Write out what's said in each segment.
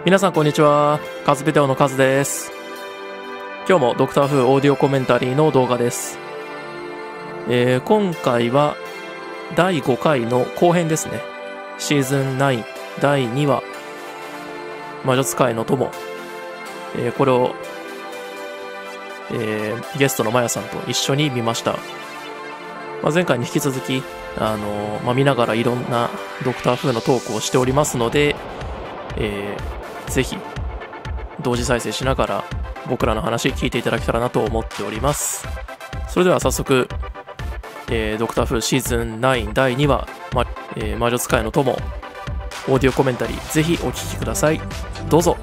皆さんこんにちは。カズビデオのカズです。今日もドクター風オーディオコメンタリーの動画です。今回は第5回の後編ですね。シーズン9第2話魔女使いの友、これを、ゲストのマヤさんと一緒に見ました。前回に引き続き見ながらいろんなドクター風のトークをしておりますので、ぜひ同時再生しながら僕らの話聞いていただけたらなと思っております。それでは早速、ドクター風シーズン9第2話、魔女使いの友オーディオコメンタリー、ぜひお聞きください。どうぞ。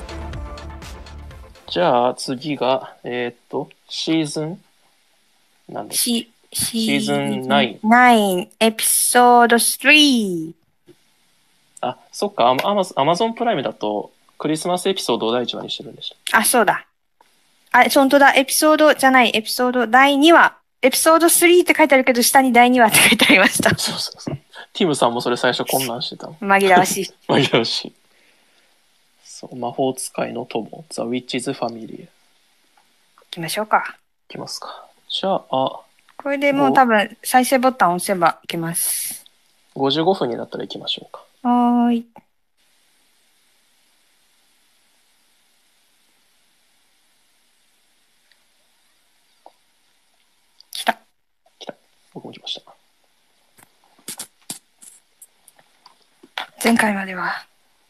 じゃあ次がシーズンなんだっけ、シーズン9 9エピソード3。 あ、そっか、アマゾンプライムだとクリスマスエピソードを第1話にしてるんでした。 あ、そうだ。本当だ。エピソードじゃない。エピソード第2話。エピソード3って書いてあるけど、下に第2話って書いてありました。 そうそうそう。ティムさんもそれ最初混乱してたの。 紛らわしい。 紛らわしい。そう、魔法使いの友、The Witch's Family。行きましょうか。 きますか。じゃあ、 これでもう多分再生ボタンを押せばいけます。 55分になったら行きましょうか。 はーい。来た。 僕も来ました。 前回までは。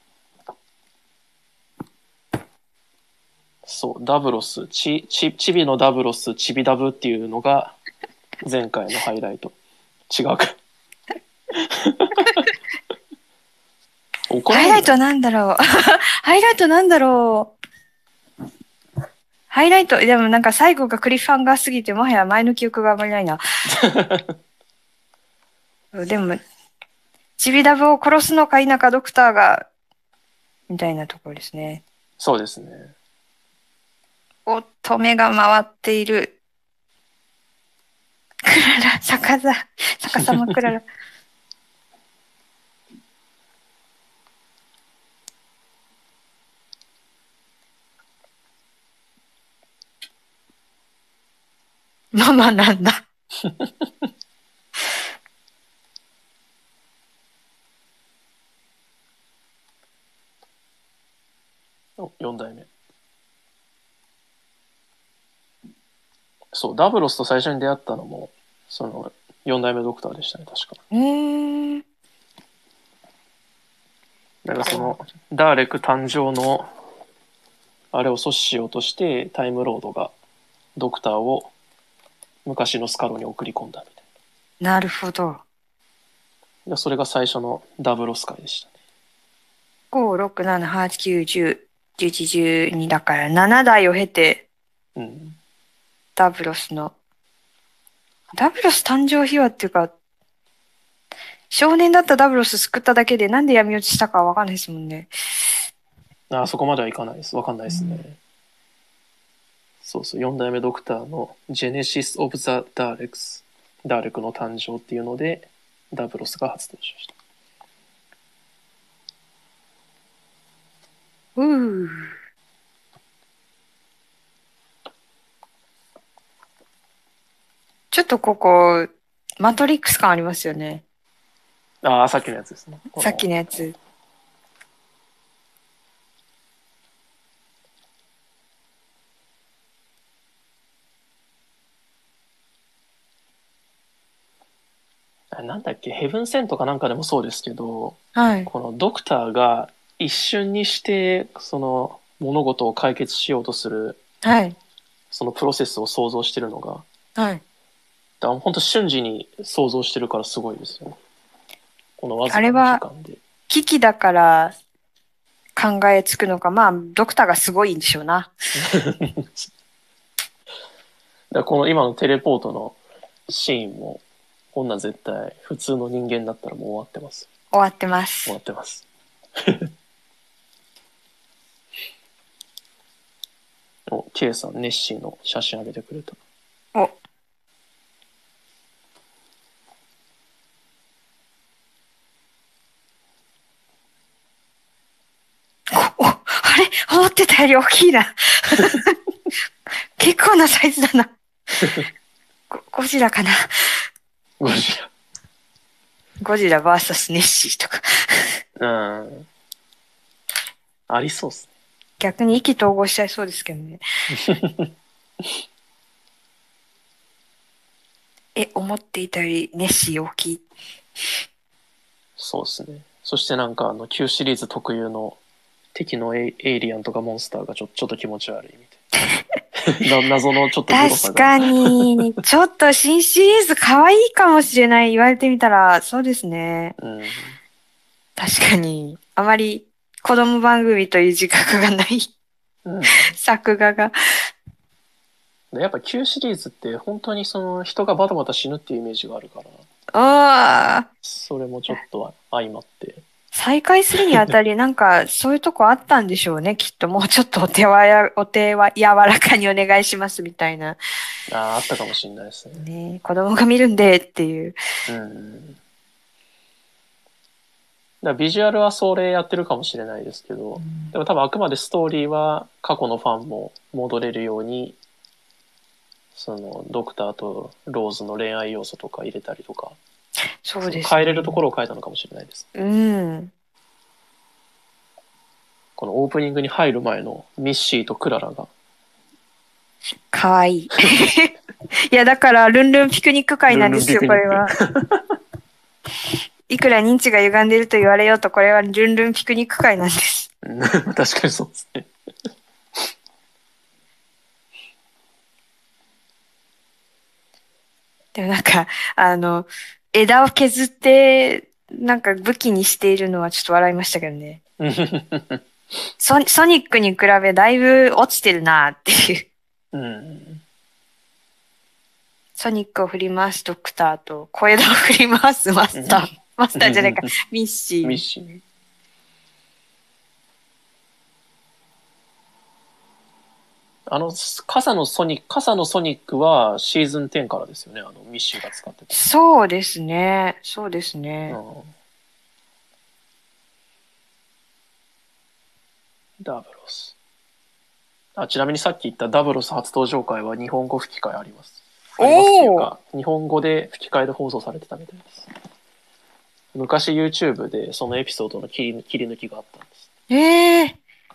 そう、ダブロス、チビのダブロス、チビダブっていうのが前回のハイライト。違うか。 ハイライトなんだろう。ハイライトなんだろう。ハイライト、でもなんか最後がクリフハンガーすぎて、もはや前の記憶があまりないな。でも、チビダブを殺すのか否かドクターが、みたいなところですね。 そうですね。 おっと、目が回っている。クララ、逆さまクララ。ママなんだ。 4代目。そう、ダブロスと最初に出会ったのもその4代目ドクターでしたね、確か。だからそのダーレク誕生のあれを阻止しようとしてタイムロードがドクターを昔のスカロに送り込んだみたいな。なるほど。 それが最初のダブロス会でしたね。 5、6、7、8、9、10、11、12だから7代を経て、ダブロス誕生秘話っていうか、少年だったダブロス救っただけでなんで闇落ちしたかわかんないですもんね。 そこまではいかないです。わかんないですね。そうそう、4代目ドクターのジェネシス・オブ・ザ・ダーレクス、ダーレクの誕生っていうのでダブロスが初登場した。 ちょっとここ、マトリックス感ありますよね。 さっきのやつですね。 さっきのやつ。 なんだっけ、ヘブンセントかなんかでもそうですけど、 はい。 このドクターが一瞬にしてその物事を解決しようとする、 はい。 そのプロセスを想像してるのが、 はい。 だ本当瞬時に想像してるからすごいですよね。このわずかあれな時は間で。 危機だから考えつくのか、まあ、ドクターがすごいんでしょうな。 だこの今のテレポートのシーンも、こんなん絶対普通の人間だったらもう終わってます。 終わってます。 終わってます。K さん、ネッシーの写真あげてくれた。 お。 ってたより大きいな。結構なサイズだな。ゴジラかな。 ゴジラ。 ゴジラ VS ネッシーとか。 ありそうっすね。 逆に意気投合しちゃいそうですけどね。思っていたよりネッシー大きい。 そうですね。そしてなんか旧シリーズ特有の敵のエイリアンとかモンスターがちょっと気持ち悪いみたいな。謎のちょっとグロさ確が。 かに、ちょっと新シリーズ可愛いかもしれない。言われてみたら、そうですね。確かに、あまり子供番組という自覚がない作画が。 やっぱ旧シリーズって本当にその人がバタバタ死ぬっていうイメージがあるから、それもちょっと相まって。 再開するにあたり、なんかそういうとこあったんでしょうね、きっと。もうちょっとお手は柔らかにお願いしますみたいな。 あったかもしれないですね。 ね、子供が見るんでっていう。 だビジュアルはそれやってるかもしれないですけど、でも多分あくまでストーリーは過去のファンも戻れるように、そのドクターとローズの恋愛要素とか入れたりとか、 そうですね、 変えれるところを変えたのかもしれないです。このオープニングに入る前のミッシーとクララがかわいい。いやだからルンルンピクニック会なんですよ、これは。いくら認知が歪んでると言われようと、これはルンルンピクニック会なんです。 確かにそうですね。 でもなんか、枝を削って、なんか武器にしているのはちょっと笑いましたけどね。ソニックに比べだいぶ落ちてるなっていう。ソニックを振り回すドクターと、小枝を振り回すマスター。マスターじゃないか、ミッシー。 ミッシー。傘のソニックはシーズン10からですよね、ミッシーが使ってた。 そうですね。そうですね。 ダブロス。ちなみにさっき言ったダブロス初登場回は日本語吹き替えあります。日本語で吹き替えで放送されてたみたいです。昔 YouTube でそのエピソードの切り抜きがあったんです。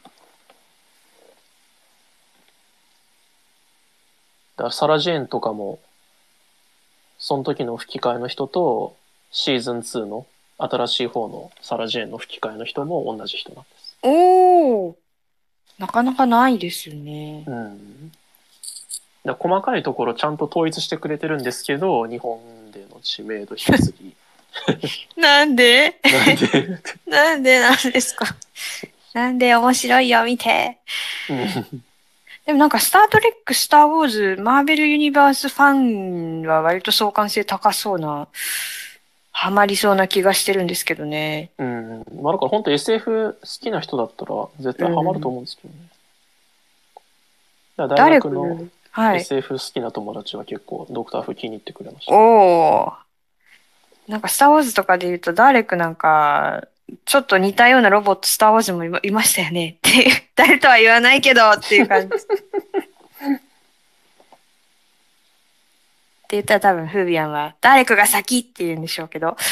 だからサラ・ジェーンとかもその時の吹き替えの人とシーズン2の新しい方のサラ・ジェーンの吹き替えの人も同じ人なんです。 なかなかないですよね。 だ細かいところちゃんと統一してくれてるんですけど、日本での知名度低すぎ。 なんでなんでなんですか。なんで面白いよ、見て。でもなんか、スタートレック、スター・ウォーズ、マーベル・ユニバースファンは割と相関性高そうな、ハマりそうな気がしてるんですけどね。 だから本当 SF 好きな人だったら絶対ハマると思うんですけどね。大学の SF 好きな友達は結構ドクター風気に入ってくれました。 なんか、スター・ウォーズとかで言うと、ダーレクなんか、ちょっと似たようなロボット、スター・ウォーズもいましたよねって、誰とは言わないけどっていう感じ。って言ったら多分、フービアンは、ダーレクが先って言うんでしょうけど。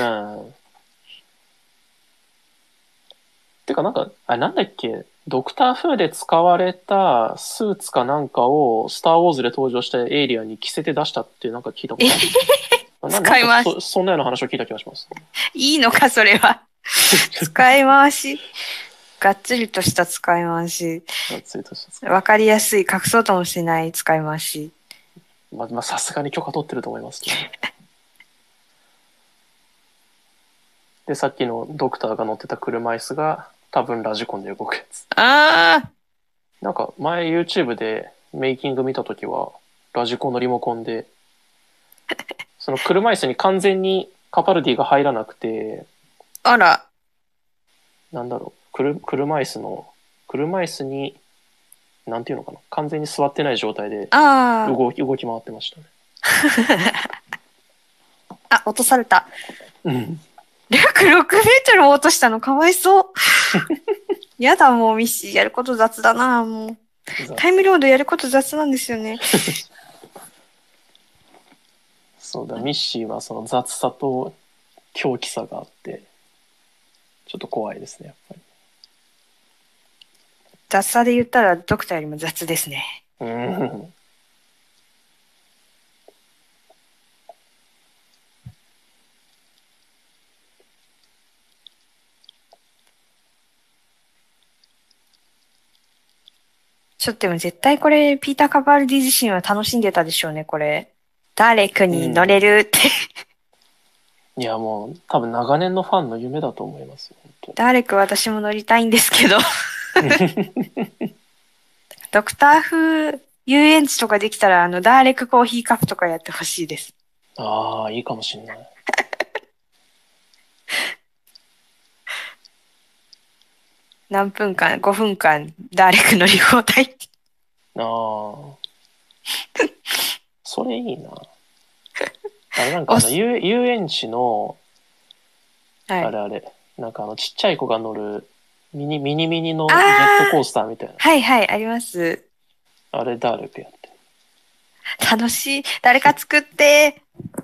てかなんか、なんだっけ、ドクター風で使われたスーツかなんかをスター・ウォーズで登場したエイリアンに着せて出したってなんか聞いたことある。使い回し。そんなような話を聞いた気がします。 いいのか、それは。使い回し。がっつりとした使い回し。わかりやすい、隠そうともしない使い回し。 さすがに許可取ってると思いますけど、ね。で、さっきのドクターが乗ってた車椅子が多分ラジコンで動くやつ。なんか前 YouTube でメイキング見たときはラジコンのリモコンでその車椅子に完全にカパルディが入らなくて、なんだろう、車椅子になんていうのかな、完全に座ってない状態で動き回ってましたね。 落とされた。約6メートル落としたのかわいそう。 やだ、もうミッシーやること雑だな、もう。タイムロードやること雑なんですよね。 そうだ、ミッシーはその雑さと狂気さがあって、ちょっと怖いですね、やっぱり。 雑さで言ったらドクターよりも雑ですね。 うん。 ちょっとでも絶対これ、ピーター・カバルディ自身は楽しんでたでしょうね、これ。誰かに乗れるって、 いや、もう多分長年のファンの夢だと思いますよ、本誰か私も乗りたいんですけど。ドクター風遊園地とかできたら、ダーレクコーヒーカップとかやってほしいです。 当。ああ、いいかもしんない。 何分間、5分間、ダーレク乗り放題。 ああ。それいいな。あれなんか遊園地の、 はい、 あれあれ、なんかちっちゃい子が乗るミニのジェットコースターみたいな。 はいはい、あります。 あれ誰かやって。 楽しい。誰か作って。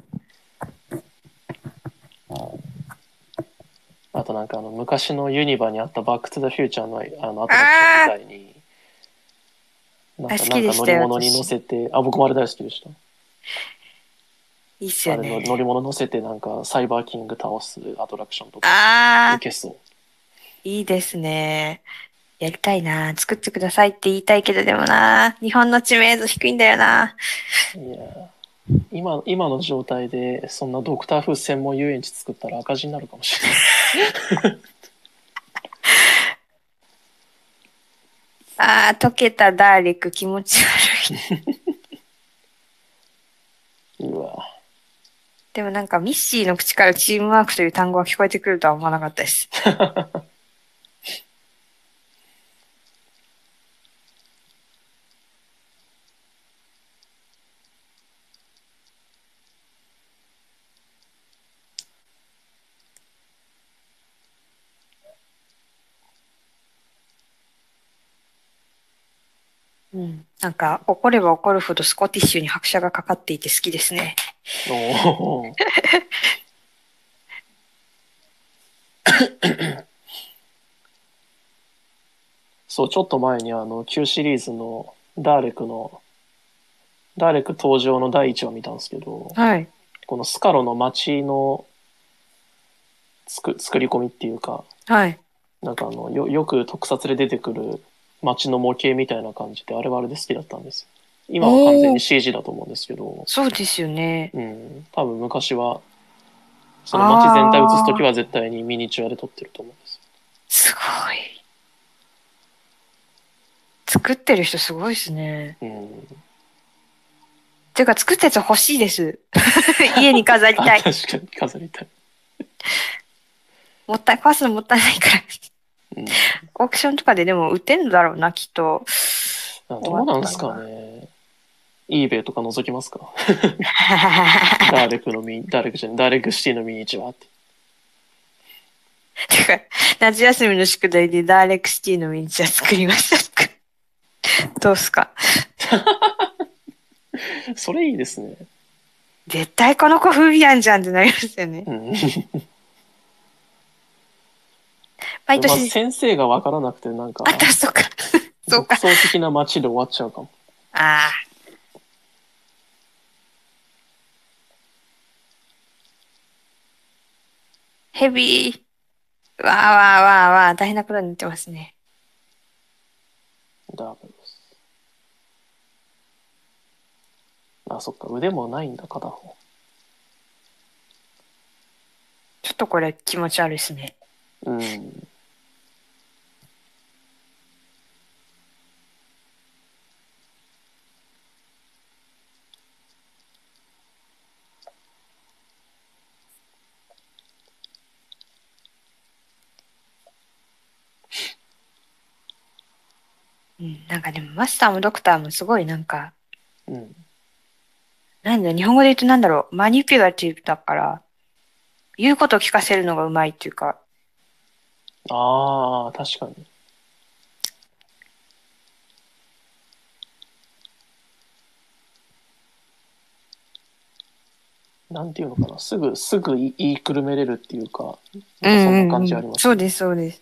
あとなんか昔のユニバにあったバックトゥザフューチャーのアトラクションみたいに、なんか乗り物に乗せて、僕もあれ大好きでした。 いいっすよね。 あれ乗り物乗せてなんかサイバーキング倒すアトラクションとか受けそう。 いいですね。やりたいな。作ってくださいって言いたいけど、でもな、日本の知名度低いんだよな。 いや、今の状態でそんなドクター風専門遊園地作ったら赤字になるかもしれない。 溶けたダーリック気持ち悪い。うわ。 でもなんかミッシーの口からチームワークという単語が聞こえてくるとは思わなかったです。うん、なんか怒れば怒るほどスコティッシュに拍車がかかっていて好きですね。 おそう、ちょっと前に旧シリーズのダーレク登場の第1話見たんですけど、 はい、 このスカロの街の作り込みっていうか、 はい、 なんかよく特撮で出てくる街の模型みたいな感じで、あれはあれで好きだったんです。今は完全に CG だと思うんですけど、 そうですよね。 うん、多分昔はその街全体映すときは絶対にミニチュアで撮ってると思うんです。 すごい。作ってる人すごいですね。 うん。 ていうか作ったやつ欲しいです。家に飾りたい。 確かに飾りたい。 壊すのもったいないから。 うん、 オークションとかででも売ってんだろうな、きっと。 どうなんですかね。eBay とか覗きますか。ダーレクシティのミニチュアって。 てか、夏休みの宿題でダーレクシティのミニチュア作りました。どうすか。 それいいですね。 絶対この子フビアンじゃんってなりますよね。 うん、 毎年。 先生が分からなくてなんか、 そうか。 独創的な街で終わっちゃうかも。 ああ。ヘビー。わーわーわーわー、大変なことになってますね。 ダブルス。そっか、腕もないんだ、片方。 ちょっとこれ気持ち悪いですね。 うん。 うん、なんかでもマスターもドクターもすごいなんか、 うん。 なんだ、日本語で言うとなんだろう、マニピュラティブだから、言うことを聞かせるのがうまいっていうか。 ああ、確かに。 なんていうのかな、すぐ言いくるめれるっていうか、なんかそんな感じあります、ね。 そうです、そうです。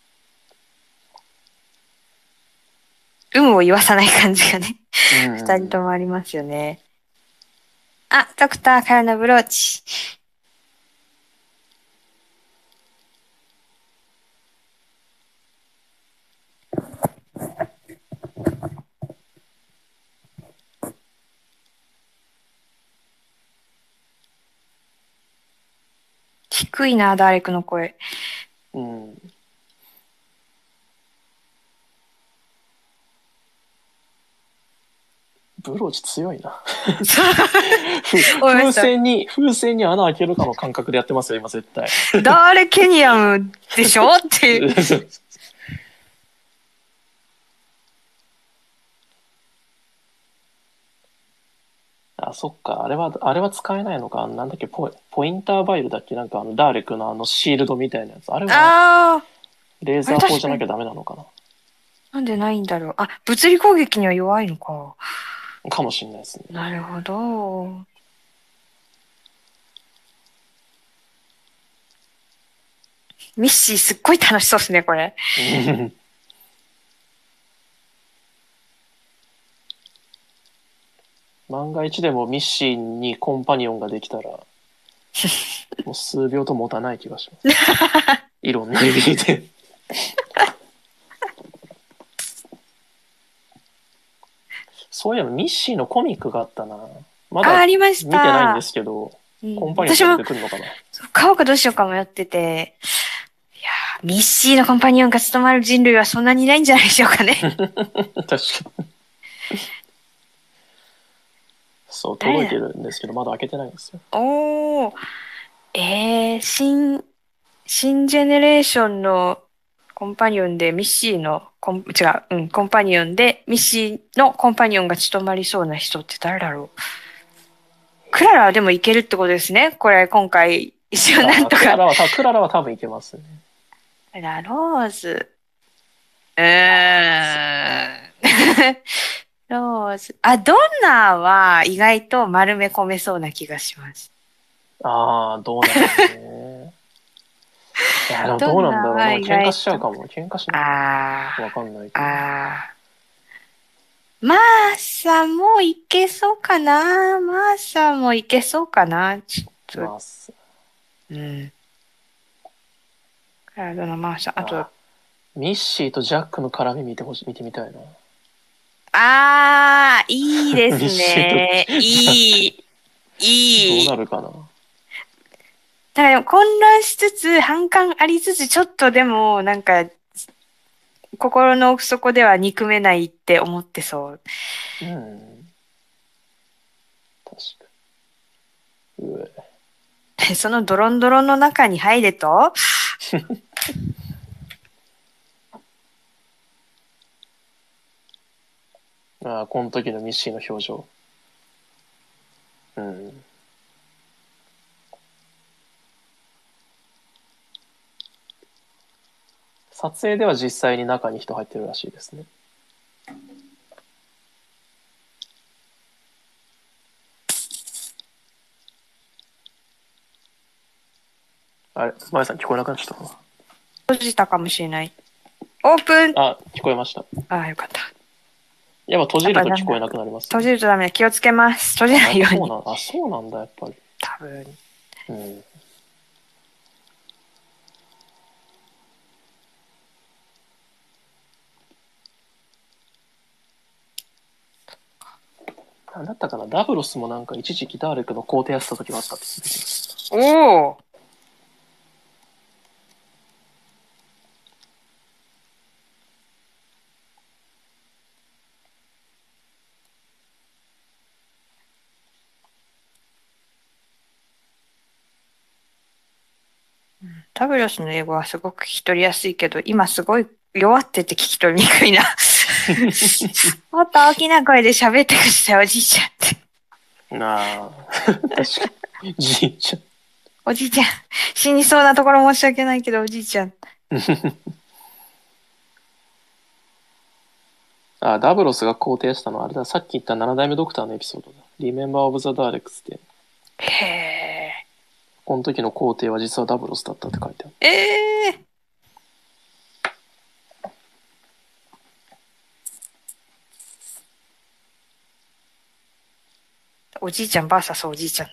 有無を言わさない感じがね、二人ともありますよね。あ、ドクターからのブローチ。低いな、ダーレクの声。 うん。ブローチ強いな。風船に穴開けるかの感覚でやってますよ、今絶対。 ダーレケニアムでしょっていう。 あ、そっか。あれは使えないのか。なんだっけ、ポインターバイルだっけ、なんかダーレクのシールドみたいなやつ。あれは、レーザー砲じゃなきゃダメなのかな。 なんでないんだろう。あ、物理攻撃には弱いのか。 かもしれないですね。 なるほど。ミッシーすっごい楽しそうですね、これ。 万が一でもミッシーにコンパニオンができたら、もう数秒と持たない気がします。いろんな意味で。そういえばミッシーのコミックがあったな。まだ見てないんですけど、コンパニオンが出てくるのかな。 買おうかどうしようか迷ってて、いやミッシーのコンパニオンが務まる人類はそんなにいないんじゃないでしょうかね。 確かに。そう、届いてるんですけど、まだ開けてないんですよ。 おー、新ジェネレーションのコンパニオンでミッシーのコンパニオンでミッシーのコンパニオンが務まりそうな人って誰だろう。クララはでもいけるってことですね。これ今回一応なんとか。 クララは多分いけますね。 ラローズ。ローズ。あ、ドンナーは意外と丸め込めそうな気がします。 ああ、どうなんですね。いや、でもどうなんだろうな。喧嘩しちゃうかも。喧嘩しない。わかんないけど。 マーサもいけそうかな。マーサもいけそうかな。ちょっと。マーサ。うん。カラドのマーサ。あと。 ミッシーとジャックの絡み見てみたいな。 いいですね。いい。 どうなるかな。 だから混乱しつつ、反感ありつつ、ちょっとでも、なんか、心の奥底では憎めないって思ってそう。 うん。確かに。そのドロンドロンの中に入れとこの時のミッシーの表情。うん。撮影では実際に中に人入ってるらしいですね。あれ、まやさん聞こえなくなっちゃったかな。 閉じたかもしれない。オープン。 聞こえました。 よかった。 やっぱ閉じると聞こえなくなります、ね。 閉じるとダメだ。気をつけます。閉じないように。 そうなんだ、やっぱり。 多分。 うん。なんだったかな、ダブロスもなんか一時期ダーレクの皇帝やってた時があったって聞いてました。 おお。ダブロスの英語はすごく聞き取りやすいけど、今すごい弱ってて聞き取りにくいな。もっと大きな声で喋ってください、おじいちゃんって。 確かに。じいちゃん。 おじいちゃん。死にそうなところ申し訳ないけど、おじいちゃん。 ダブロスが皇帝したのはあれだ、さっき言った7代目ドクターのエピソードだ。Remember of the Daleks って。 へえ。 この時の皇帝は実はダブロスだったって書いてある。 ええ。おじいちゃん VS おじいちゃんだ。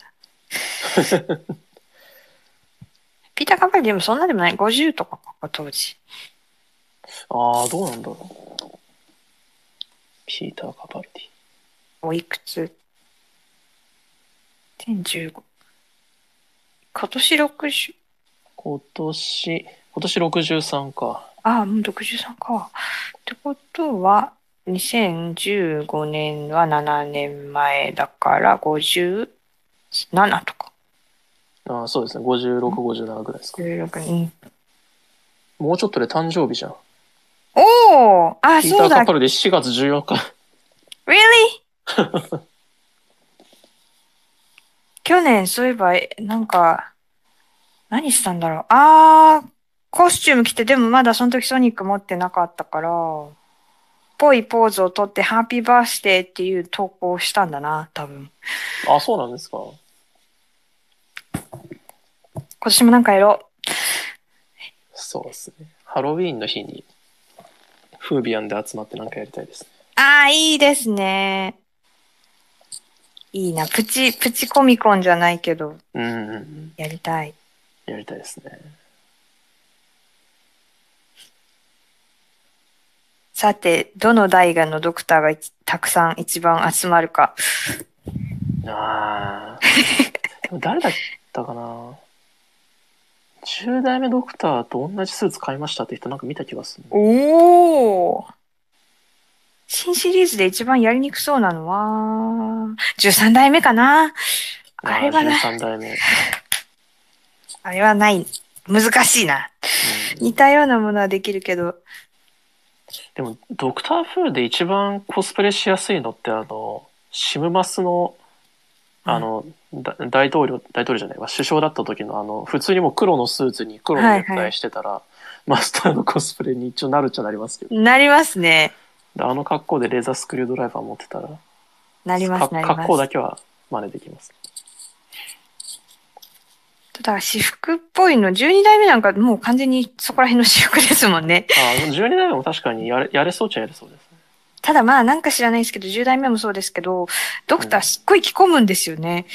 ピーター・カパルディでもそんなでもない。50とかか、当時。 ああ、どうなんだろう。ピーター・カパルディ。 おいくつ？ 1015。今年60。 今年63か。 ああ、もう63か。ってことは、2015年は7年前だから57とか。 ああ、そうですね。56、57ぐらいですか。 16人。 もうちょっとで誕生日じゃん。 おー、あ、 ピーター・そうだ。 カパルディ4月14日。 Really? 去年、そういえば、なんか、何したんだろう。コスチューム着て、でもまだその時ソニック持ってなかったから、ぽいポーズをとって、ハッピーバースデーっていう投稿をしたんだな、多分。 あ、そうなんですか。 今年もなんかやろう。 そうですね。ハロウィーンの日にフービアンで集まってなんかやりたいですね。 いいですね。いいな。プチコミコンじゃないけど、 うん。 やりたい。 やりたいですね。 さて、どの大河のドクターがたくさん一番集まるか。 ああ。でも誰だったかな。10代目ドクターと同じスーツ買いましたって人なんか見た気がする。 おー。新シリーズで一番やりにくそうなのは、13代目かな。あれはな、 13代目。 あれはない。難しいな。似たようなものはできるけど。 でも、ドクター風で一番コスプレしやすいのって、シムマスの、大統領じゃないわ、首相だった時の普通にもう黒のスーツに黒のネクタイしてたら、マスターのコスプレに一応なるっちゃなりますけど。 なりますね。 格好でレーザースクリュードライバー持ってたら、 なります、なります。 格好だけは真似できます。 だから私服っぽいの、12代目なんかもう完全にそこら辺の私服ですもんね。 12代目も確かにやれそうっちゃやれそうですね。 ただまあなんか知らないですけど、10代目もそうですけど、ドクターすっごい着込むんですよね。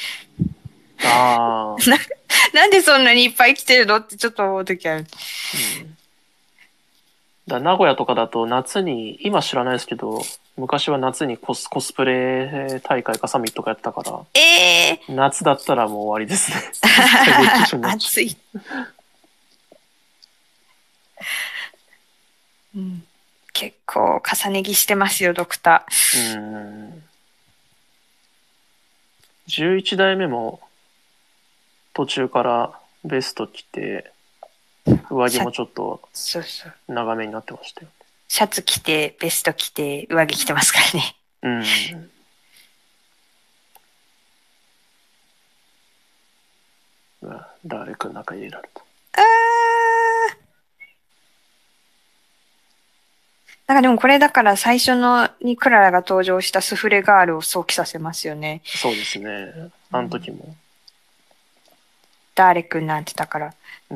なんでそんなにいっぱい着てるのってちょっと思うときある。 名古屋とかだと夏に、今知らないですけど、昔は夏にコスプレ大会かサミットかやってたから、夏だったらもう終わりですね。 暑い。結構重ね着してますよ、ドクター。 11代目も途中からベスト着て、上着もちょっと長めになってましたよ。 シャツ着て、ベスト着て、上着着てますからね。 誰か中入れられた。 なんかでもこれだから最初のにクララが登場したスフレガールを想起させますよね。 そうですね。あの時も。 ダーレ君なんてだから。 だ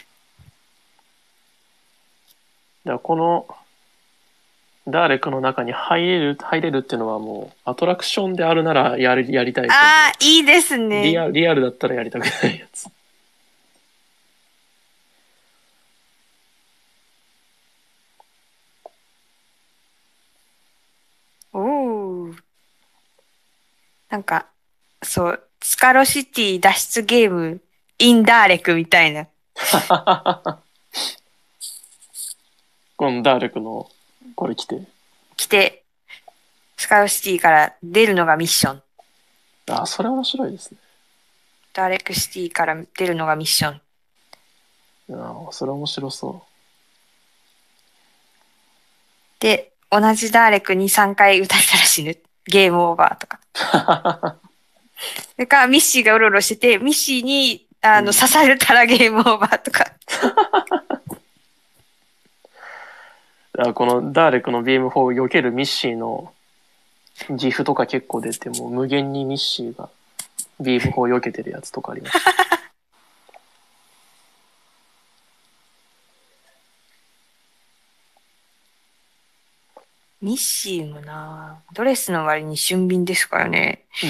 からこのダーレクの中に入れるっていうのはもうアトラクションであるならやりたいですけど。 いいですね。 リアルだったらやりたくないやつ。 なんか、そう、スカロシティ脱出ゲーム、インダーレクみたいな。 このダーレクの、これ着て、スカロシティから出るのがミッション。 それ面白いですね。 ダーレクシティから出るのがミッション。 それ面白そう。 で、同じダーレクに3回撃たれたら死ぬ。ゲームオーバーとか。それからミッシーがうろうろしてて、ミッシーに刺されたらゲームオーバーとか。 このダーレクのビーム砲を避けるミッシーの自負とか結構出て、もう無限にミッシーがビーム砲避けてるやつとかありました。 ミッシーもな、ドレスの割に俊敏ですからね。 うん。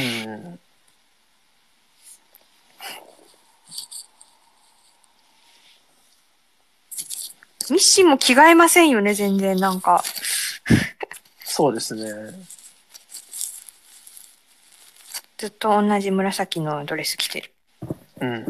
ミッシーも着替えませんよね、全然なんか。 そうですね。 ずっと同じ紫のドレス着てる。 うんうん。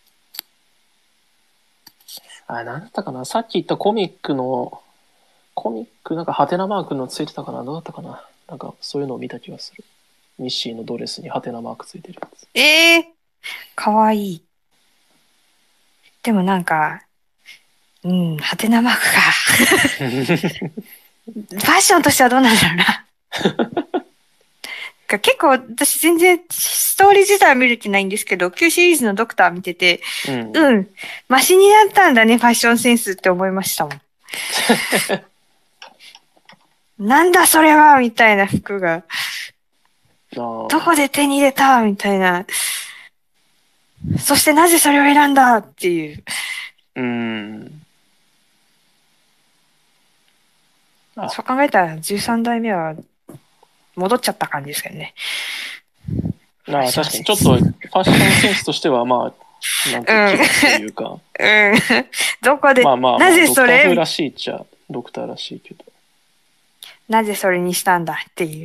あ、なんだったかな、さっき言ったコミックなんかハテナマークのついてたかな、どうだったかな。なんかそういうのを見た気がする。ミッシーのドレスにハテナマークついてるやつ。 かわいい。でもなんか、ハテナマークが。ファッションとしてはどうなんだろうな。結構私全然ストーリー自体は見れてないんですけど、旧シリーズのドクター見てて、マシになったんだね、ファッションセンスって思いましたもん。なんだそれはみたいな服が。どこで手に入れたみたいな。そしてなぜそれを選んだっていう。そう考えたら13代目は戻っちゃった感じですけどね。 確かにちょっとファッションセンスとしてはまあなんていうか、 どこで、なぜそれドクターらしいっちゃドクターらしいけど、 なぜそれにしたんだっていう。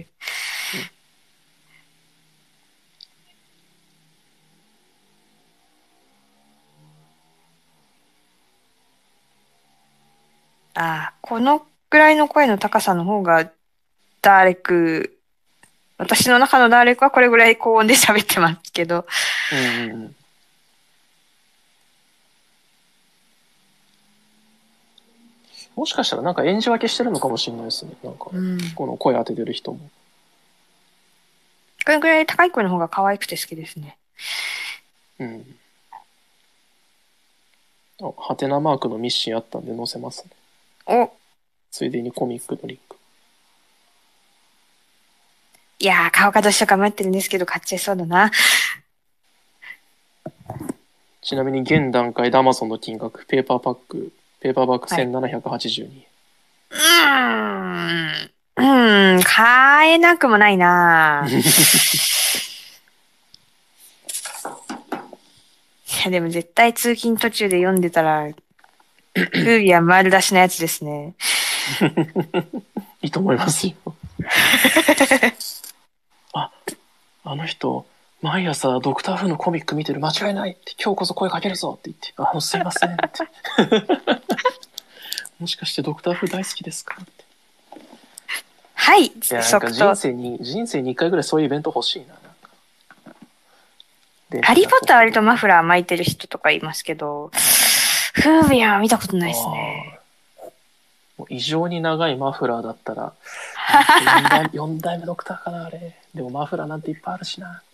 このぐらいの声の高さの方がダーレク、私の中のダーレクはこれぐらい高音で喋ってますけど。 もしかしたらなんか演じ分けしてるのかもしれないですね。なんか、この声当ててる人も。 これぐらい高い声の方が可愛くて好きですね。 ハテナマークのミッシーあったんで載せますね。ついでにコミックのリンク。 いやー、買おうかどうしようか迷ってるんですけど、買っちゃいそうだな。 ちなみに現段階で Amazon の金額、ペーパーバッグ1782 円。買えなくもないな。いや、でも絶対通勤途中で読んでたら、フービア丸出しのやつですね。 いいと思いますよ。あの人、毎朝ドクター風のコミック見てる、間違いないって、今日こそ声かけるぞって言って、すいませんって。もしかしてドクター風大好きですかって。 はい、 なんか人生に1回ぐらいそういうイベント欲しいな。 ハリー・ポッターは割とマフラー巻いてる人とかいますけど、フービアは見たことないですね。 もう異常に長いマフラーだったら、4代目ドクターかな、あれ。でもマフラーなんていっぱいあるしなって。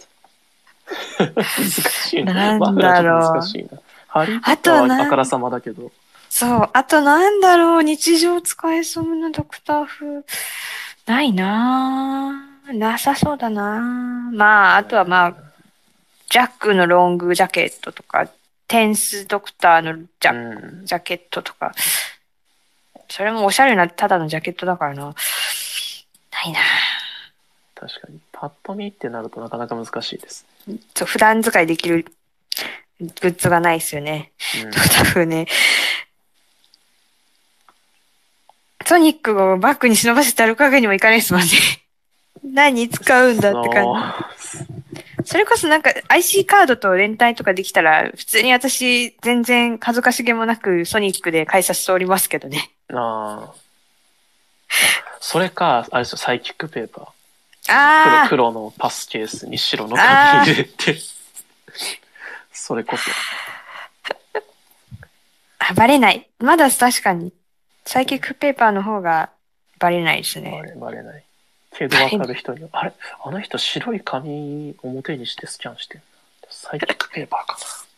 難しいな。マフラーちょっと難しいな。ハリー・ポッターはあからさまだけど。 そう、あとなんだろう、日常使えそうなドクター風。ないなぁ。なさそうだなぁ。あとはジャックのロングジャケットとか、テンスドクターのジャケットとか、それもおしゃれなただのジャケットだからな。ないな。 確かに。パッと見ってなるとなかなか難しいです。 そう、普段使いできるグッズがないですよね。ドクター風ね。ソニックをバッグに忍ばせて歩くわけにもいかないですもんね。何使うんだって感じ。それこそなんか IC カードと連帯とかできたら、普通に私全然恥ずかしげもなくソニックで改札しておりますけどね。 それか、あれですよ、サイキックペーパー。黒のパスケースに白の紙入れて。それこそ。 バレない。まだ確かに。サイキックペーパーの方がバレないですね。 バレない。けど分かる人には、あの人白い紙表にしてスキャンしてる。サイキックペーパーか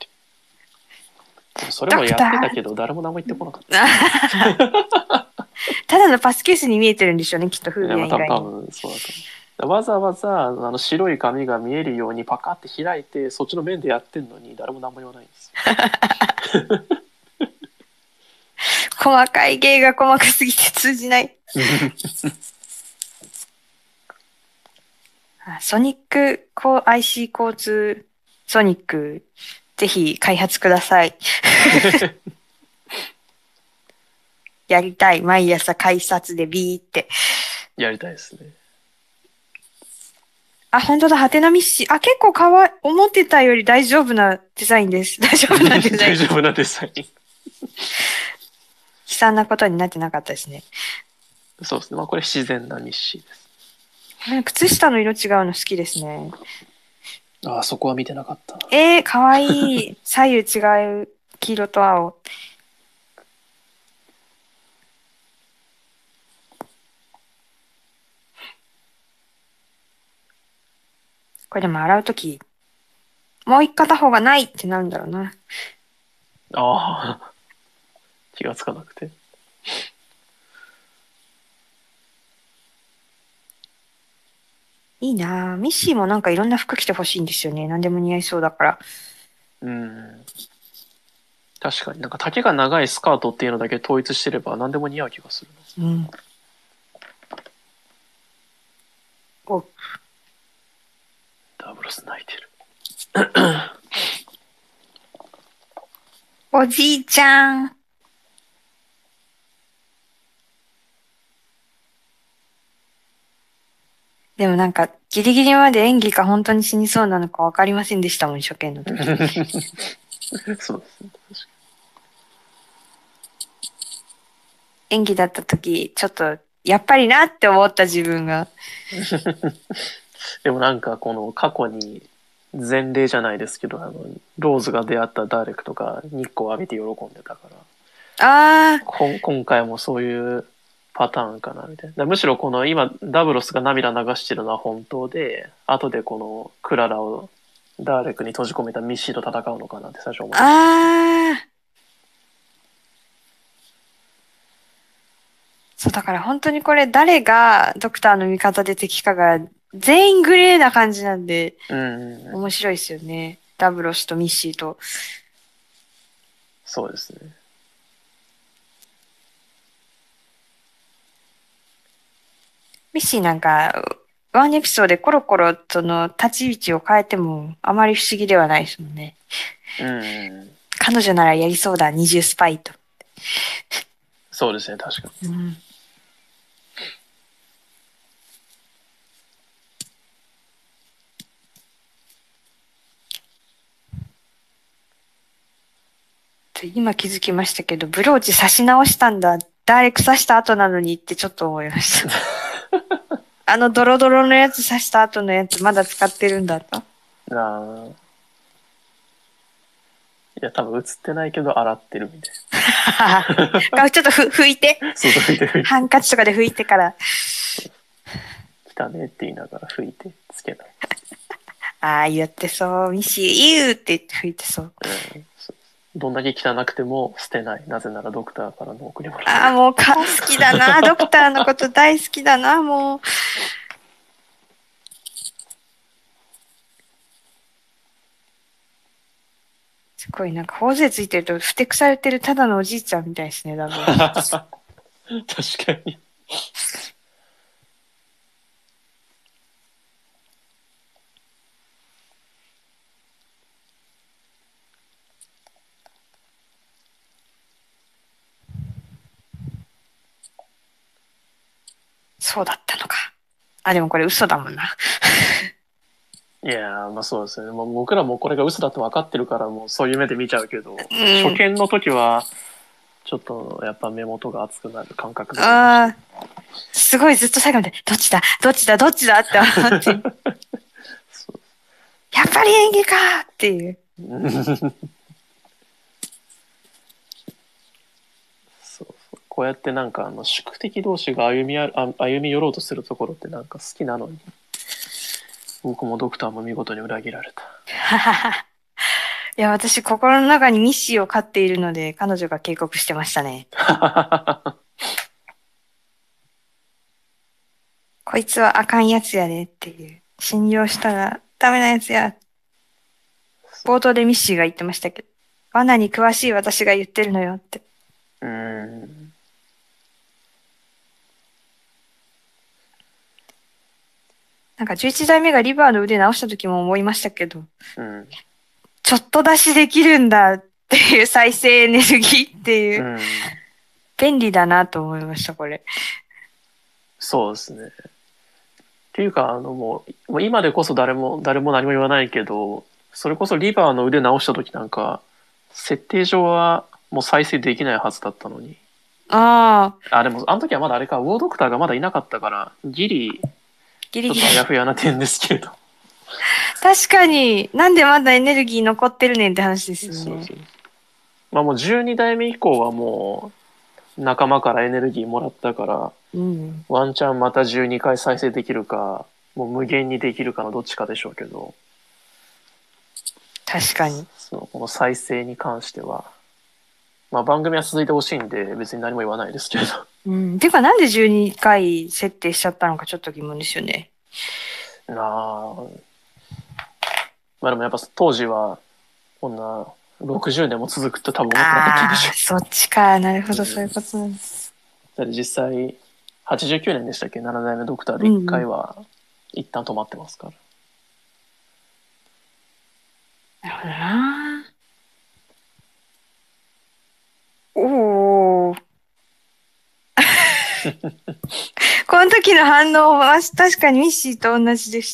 なって。それもやってたけど、誰も何も言ってこなかった。 ただのパスケースに見えてるんでしょうね、きっとフービア以外に。 多分そうだとわざわざ白い紙が見えるようにパカって開いてそっちの面でやってんのに誰も何も言わないんですよ。 細かい芸が細かすぎて通じない。ソニックIC 交通ソニック、ぜひ開発ください。やりたい。毎朝改札でビーって。 やりたいですね。 あ、本当だ。ハテナミッシー。あ、結構思ってたより大丈夫なデザインです。大丈夫なデザイン。 大丈夫なデザイン。悲惨なことになってなかったですね。 そうですね。まあこれ自然なミッシーです。 靴下の色違うの好きですね。 あ、そこは見てなかった。 かわいい。左右違う黄色と青。これでも洗うとき、もう片方がないってなるんだろうな。 ああ、気がつかなくて。 いいなぁ。ミッシーもなんかいろんな服着てほしいんですよね。何でも似合いそうだから。 確かになんか丈が長いスカートっていうのだけ統一してれば何でも似合う気がする。 お、 ダブルス泣いてる。 おじいちゃん。でもなんかギリギリまで演技が本当に死にそうなのか分かりませんでしたもん、初見の時。 そうですね。 演技だった時、ちょっとやっぱりなって思った自分が。 でもなんかこの過去に前例じゃないですけど、ローズが出会ったダーレクとか日光を浴びて喜んでたから、今回もそういうパターンかなみたいな。むしろこの今ダブロスが涙流してるのは本当で、後でこのクララをダーレクに閉じ込めたミッシーと戦うのかなって最初思いました。 そうだから本当にこれ誰がドクターの味方で敵かが全員グレーな感じなんで、面白いですよね。ダブロスとミッシーと。 そうですね。 ミッシーなんか、ワンエピソードでコロコロその立ち位置を変えてもあまり不思議ではないですもんね。彼女ならやりそうだ、二重スパイと。 そうですね、確かに。 今気づきましたけど、ブローチ刺し直したんだ。ダイレク刺した後なのにってちょっと思いました。ドロドロのやつ刺した後のやつまだ使ってるんだと。いや、多分映ってないけど洗ってるみたいな。ちょっと拭いて。 そう拭いて拭いて。 ハンカチとかで拭いてから。 汚ねって言いながら拭いてつけない。 ああ、言ってそう。ミシー、言うって言って拭いてそう。 どんだけ汚くても捨てない。なぜならドクターからの贈り物。 ああ、もう好きだな。ドクターのこと大好きだな、もう。すごい、なんか、頬杖ついてると、ふてくされてるただのおじいちゃんみたいですね、多分。確かに。 そうだったのか。あ、でもこれ嘘だもんな。 いやまあそうですね。もう僕らもこれが嘘だって分かってるから、もうそういう目で見ちゃうけど、初見の時は、ちょっとやっぱ目元が熱くなる感覚がありました。 すごいずっと最後まで、どっちだどっちだどっちだって思って。やっぱり演技かっていう。 こうやってなんか宿敵同士が歩み寄ろうとするところってなんか好きなのに、僕もドクターも見事に裏切られた。 いや、私心の中にミッシーを飼っているので、彼女が警告してましたね。 こいつはあかんやつやでっていう。信用したらダメなやつや。冒頭でミッシーが言ってましたけど。罠に詳しい私が言ってるのよって。なんか11代目がリバーの腕直した時も思いましたけど、ちょっと出しできるんだっていう再生エネルギーっていう、便利だなと思いました、これ。 そうですね。っていうか、もう今でこそ誰も何も言わないけど、それこそリバーの腕直した時なんか、設定上はもう再生できないはずだったのに。でもあの時はまだあれか、ウォードクターがまだいなかったから、ギリちょっとあやふやな点ですけれど。 確かに、なんでまだエネルギー残ってるねんって話ですよね。そうそう。 まあもう12代目以降はもう仲間からエネルギーもらったから、ワンチャンまた12回再生できるか、もう無限にできるかのどっちかでしょうけど。 確かに。 この再生に関しては、まあ番組は続いてほしいんで別に何も言わないですけれど。 ていうかなんで12回設定しちゃったのかちょっと疑問ですよね。 まあでもやっぱ当時はこんな60年も続くって多分思ってなかったんでしょ。 そっちか。なるほど、そういうことなんです。 だって実際89年でしたっけ、7代目ドクターで1回は一旦止まってますから。 なるほどな。おー。この時の反応は確かにミッシーと同じでした。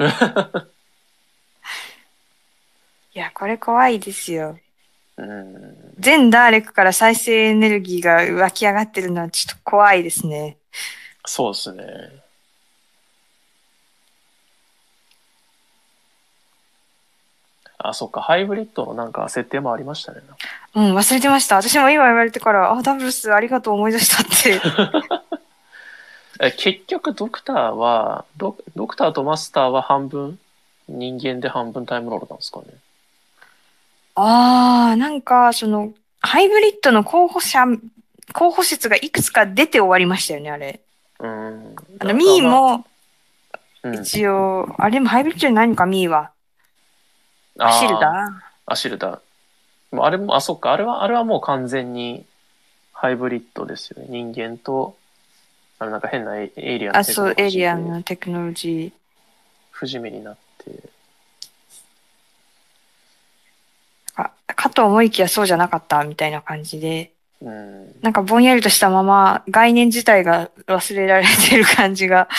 いや、これ怖いですよ。全ダーレクから再生エネルギーが湧き上がってるのはちょっと怖いですね。 そうですね。あ、そっか、ハイブリッドのなんか設定もありましたね。 忘れてました。私も今言われてから、ダブルスありがとう思い出したって。 結局ドクターはドクターとマスターは半分人間で半分タイムロードなんですかね。 なんか、ハイブリッドの候補説がいくつか出て終わりましたよね、あれ。ミーも、一応、あれもハイブリッドじゃないのか、ミーは。アシルダ。 あれも、そっか、あれはもう完全にハイブリッドですよね。人間と、なんか変なエイリアンのテクノロジー。 そう、エイリアンのテクノロジー。 不死身になって。 かと思いきやそうじゃなかったみたいな感じで、なんかぼんやりとしたまま概念自体が忘れられてる感じが。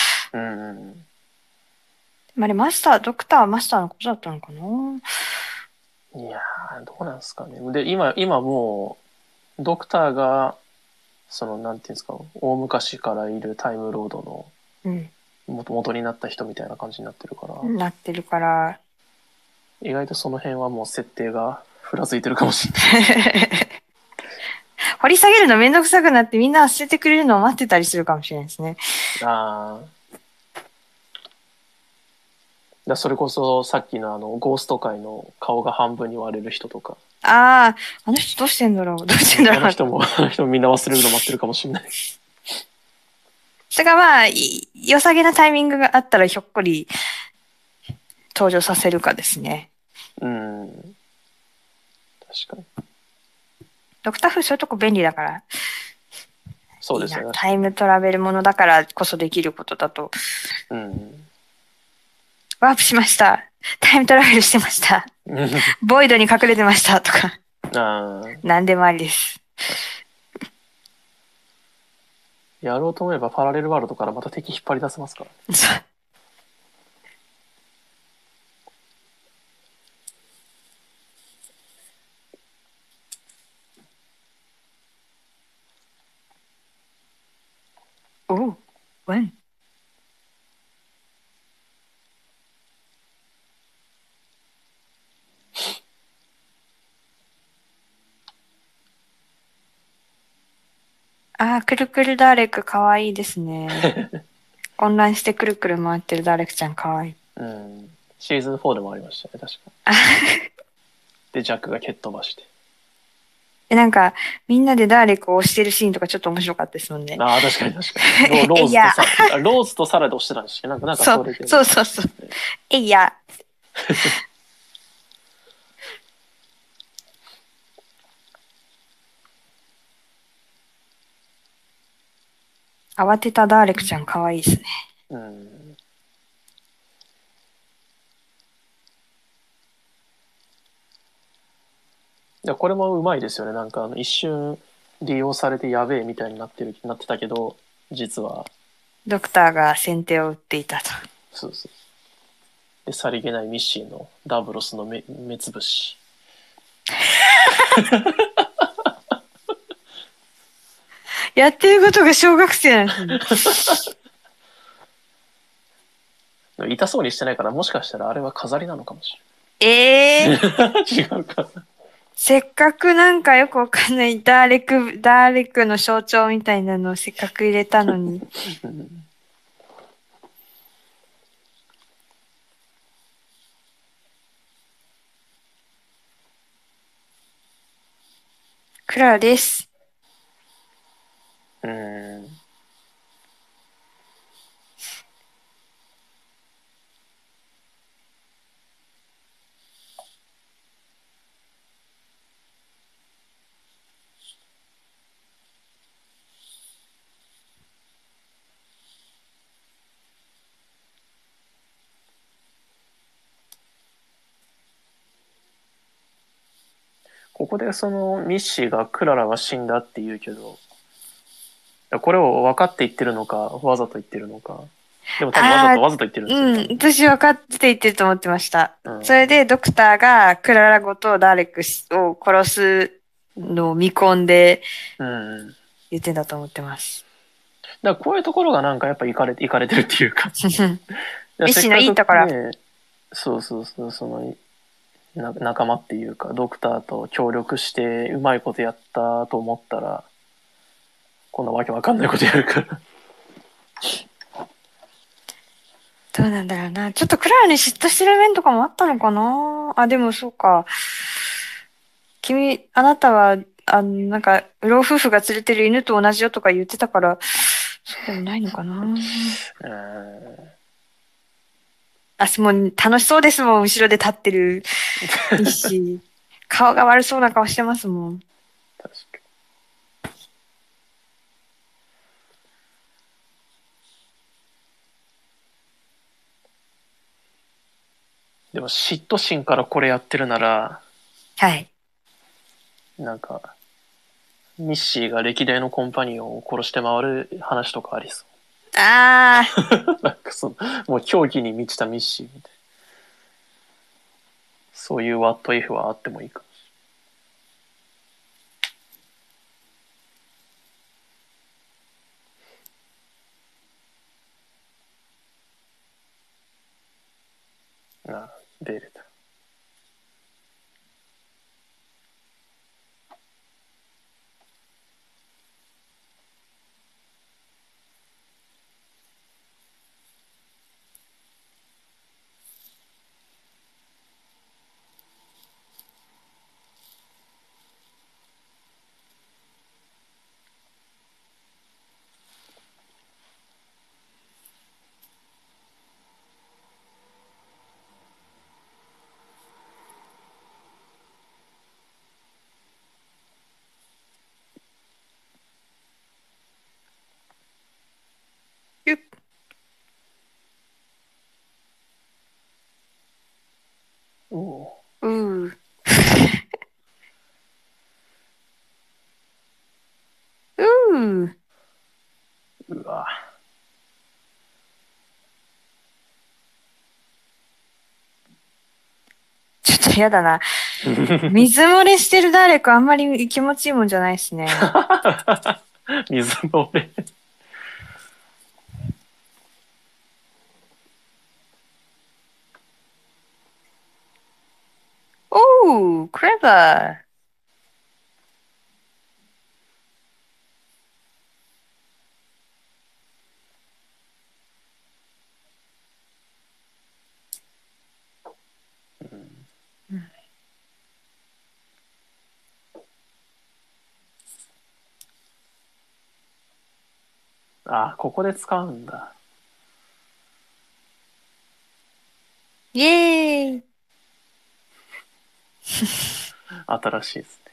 あれ、ドクターはマスターのことだったのかな。 いやー、どうなんですかね。で、今もう、ドクターが、なんていうんですか、大昔からいるタイムロードの、元になった人みたいな感じになってるから。意外とその辺はもう設定がふらついてるかもしれない。 掘り下げるのめんどくさくなってみんな捨ててくれるのを待ってたりするかもしれないですね。 それこそさっきのゴースト界の顔が半分に割れる人とか。 あの人どうしてんだろう。あの人もみんな忘れるの待ってるかもしれない。 それがまあ、良さげなタイミングがあったらひょっこり登場させるかですね。 確かに。 ドクターフーそういうとこ便利だから。 そうですね。 タイムトラベルものだからこそできることだと。ワープしました。タイムトラベルしてました。ボイドに隠れてましたとか。何でもありです。 やろうと思えばパラレルワールドからまた敵引っ張り出せますから。 when? くるくるダーレクかわいいですね。混乱してくるくる回ってるダーレクちゃんかわいい。 シーズン4でもありましたね、確か。で、ジャックが蹴っ飛ばして。 なんか、みんなでダーレクを押してるシーンとかちょっと面白かったですもんね。 ああ、確かに確かに。ロえいや、 ローズとサラダをしてたんですけど、なんかそう、 それで。 そうそうそう。えいや。慌てたダーレクちゃんかわいいですね。 うん。いや、これもうまいですよね。なんか一瞬利用されてやべえみたいになってたけど、実は、 ドクターが先手を打っていたと。 そうそう。で、さりげないミッシーのダブロスの目つぶし。 やってることが小学生なんですね。 痛そうにしてないから、もしかしたらあれは飾りなのかもしええれない。違うか。 せっかくなんかよくわかんないダーレクの象徴みたいなのをせっかく入れたのに。 うん、 クララです。 うん。ここでそのミッシーがクララが死んだって言うけど、これを分かって言ってるのか、わざと言ってるのか。でも多分ああ、 わざと言ってるんですよ、 うん。 多分。 私分かって言ってると思ってました。 うん。 それでドクターがクララごとダーレクを殺すのを見込んでうん。 言ってたと思ってます。 だからこういうところがなんかやっぱいかれてるっていうか。 ミッシーのせっかくいいところ。 ね、そうそうそう、その仲間っていうか、ドクターと協力してうまいことやったと思ったら、こんなわけわかんないことやるから。 どうなんだろうな。ちょっとクララに嫉妬してる面とかもあったのかな。あ、でもそうか。あなたは、なんか、老夫婦が連れてる犬と同じよとか言ってたから、そうでもないのかな。 うん。 あ、もう楽しそうですもん、後ろで立ってるミッシー。顔が悪そうな顔してますもん。 確かに。でも嫉妬心からこれやってるなら、 はい。 なんか、ミッシーが歴代のコンパニオンを殺して回る話とかありそう。 ああ、 なんかその、もう狂気に満ちたミッシーみたいな。そういう What if はあってもいいかもしれない。ああ、出れた。 ゆっ、 おお。 うー、うー。 うわ。 ちょっと嫌だな。水漏れしてる誰かあんまり気持ちいいもんじゃないですね。 水の俺。 おー、クレバー。うんあ、ここで使うんだ。 イエーイ新しいですね。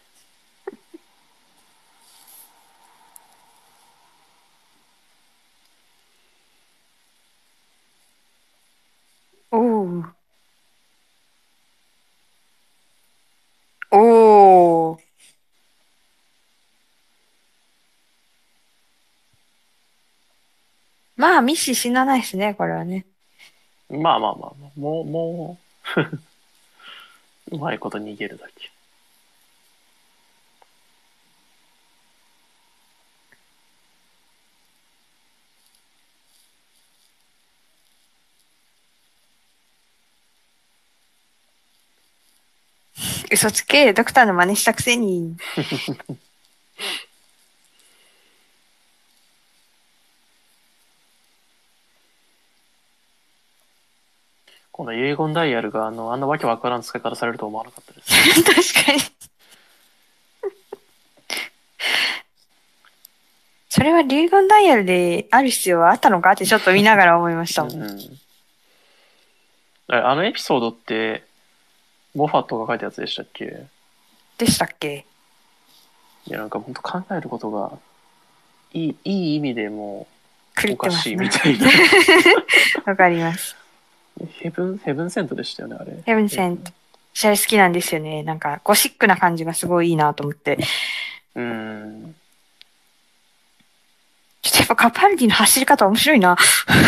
おー。おー。まあ、ミッシー死なないですね、これはね。 まあまあまあ、もう、うまいこと逃げるだけ。 嘘つけ、ドクターの真似したくせに。 この遺言ダイヤルがあんなわけわからん使い方されると思わなかったです。 確かに。それは遺言ダイヤルである必要はあったのかってちょっと見ながら思いましたもん。 あのエピソードって、モファットが書いたやつでしたっけ？ でしたっけ？ いや、なんか本当考えることが、いい意味でも狂おかってますね。 しいみたいな。 わかります。 ヘブンセントでしたよね、あれ。 ヘブンセント。私あれ好きなんですよね。なんかゴシックな感じがすごいいいなと思って。ちょっとやっぱカパルディの走り方面白いな。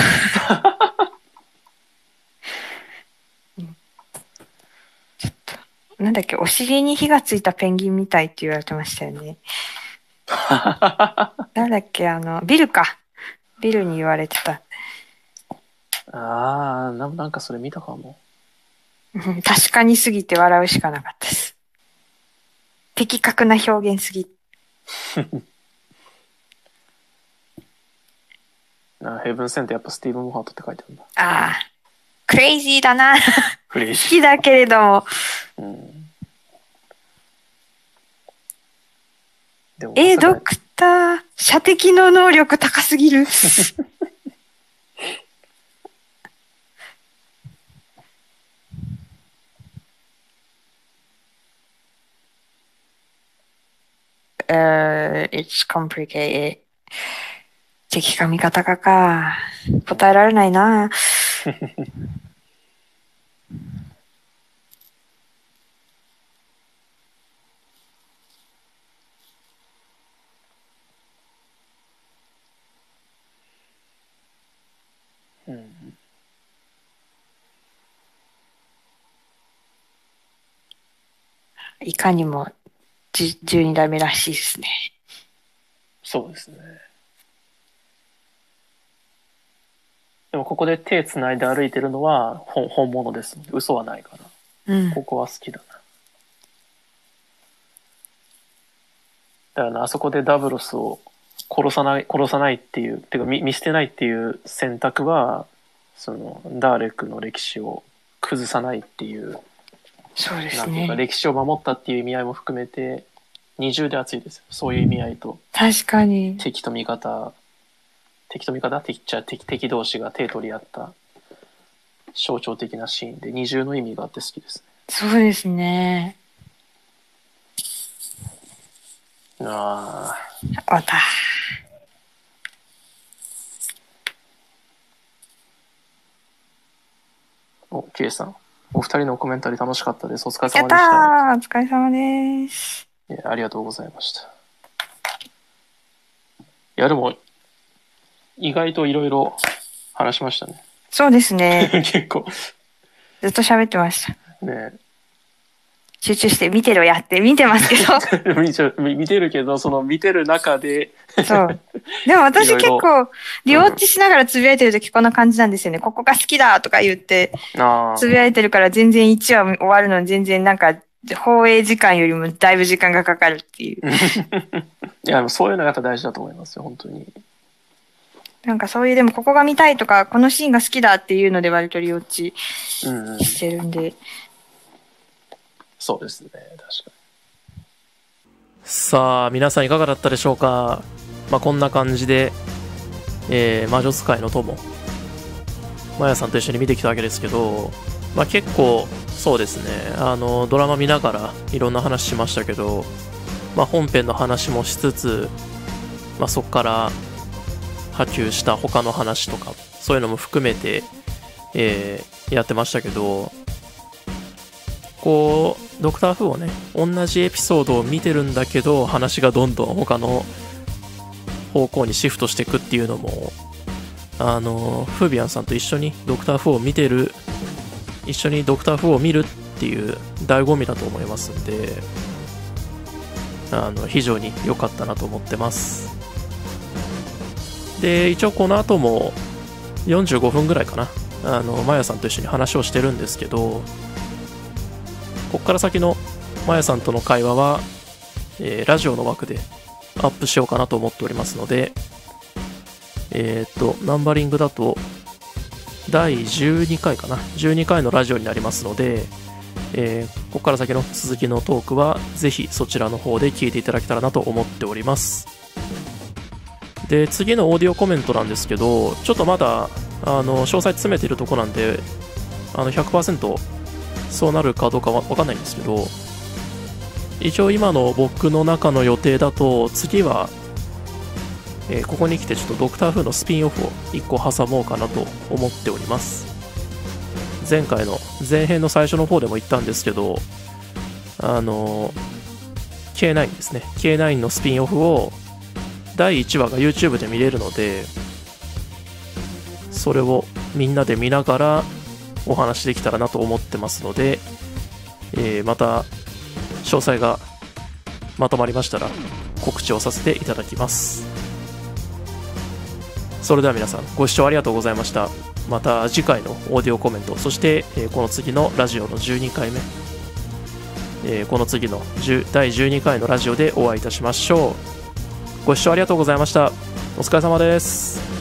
ちょっと、なんだっけ、お尻に火がついたペンギンみたいって言われてましたよね。なんだっけ、ビルか。ビルに言われてた。 ああ、なんかそれ見たかも。 確かにすぎて笑うしかなかったです。的確な表現すぎ。 ヘブンセントやっぱスティーブン・モファットって書いてあるんだ。 ああ、クレイジーだな。 クレイジー。 好きだけれども。ドクター、射的の能力高すぎる。it's complicated. 敵か味方か。答えられないな。いかにも12代目らしいですね。 そうですね。でもここで手つないで歩いてるのは本物ですので、嘘はないから、ここは好きだな。だからあそこでダブロスを殺さないっていう、てか見捨てないっていう選択は、そのダーレックの歴史を崩さないっていう、 そうですね。 なんていうか歴史を守ったっていう意味合いも含めて二重で熱いですよ。そういう意味合いと、 確かに敵同士が手取り合った象徴的なシーンで二重の意味があって好きですね。 そうですね。 ああった。 K さん、お二人のコメンタリー楽しかったです。お疲れ様でした。 やったー、お疲れ様です。 ありがとうございました。いや、でも、意外といろいろ話しましたね。 そうですね。 結構。 ずっと喋ってました。 ね、 集中して見てろやって見てますけど。 見てるけど、その見てる中で。 そう。でも私結構、リウォッチしながらつぶやいてるときこんな感じなんですよね。ここが好きだとか言って、つぶやいてるから全然1話終わるのに全然なんか、放映時間よりもだいぶ時間がかかるっていう。 いや、そういうのがやっぱ大事だと思いますよ、本当に。 なんかそういう、でもここが見たいとか、このシーンが好きだっていうので割とリウォッチしてるんで。 そうですね、確かに。さあ、皆さんいかがだったでしょうか。こんな感じで、 魔術界の友、マヤさんと一緒に見てきたわけですけど、結構そうですね、ドラマ見ながらいろんな話しましたけど、本編の話もしつつ、そこから波及した他の話とかそういうのも含めて、やってましたけど、こうドクター・フーをね、同じエピソードを見てるんだけど話がどんどん他の方向にシフトしていくっていうのも、フービアンさんと一緒にドクター・フーを見てる、一緒にドクター・フーを見るっていう醍醐味だと思いますんで、非常に良かったなと思ってます。で、一応この後も45分ぐらいかな、マヤさんと一緒に話をしてるんですけど、ここから先のマヤさんとの会話は、ラジオの枠でアップしようかなと思っておりますので、ナンバリングだと第12回かな、12回のラジオになりますので、ここから先の続きのトークはぜひそちらの方で聞いていただけたらなと思っております。で、次のオーディオコメントなんですけど、ちょっとまだ詳細詰めてるとこなんで100% そうなるかどうかわかんないんですけど、一応今の僕の中の予定だと次は、ここに来てちょっとドクター・フーのスピンオフを1個挟もうかなと思っております。前回の前編の最初の方でも言ったんですけど、K9 ですね、 K9 のスピンオフを第1話が YouTube で見れるので、それをみんなで見ながらお話できたらなと思ってますので、また詳細がまとまりましたら告知をさせていただきます。それでは皆さんご視聴ありがとうございました。また次回のオーディオコメント、そして、この次のラジオの12回目、この次の第12回のラジオでお会いいたしましょう。ご視聴ありがとうございました。お疲れ様です。